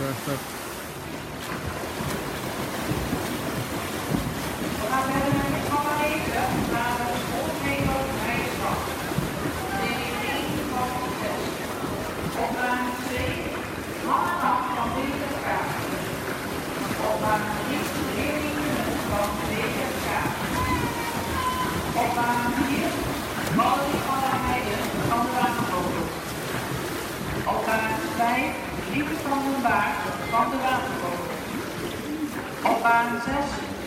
start. We gaan verder met de gamma 9 naar de 100 meter vrije slag. Serie 1 van 6. Op baan 2, lange kant van 20 kaart. Op baan 3, leerlingen van 20 kaart. Op baan 4, ballen van de meiden van de watervogel. Op baan 5, Lieve van den Baard van de watervogel. Op baan 6,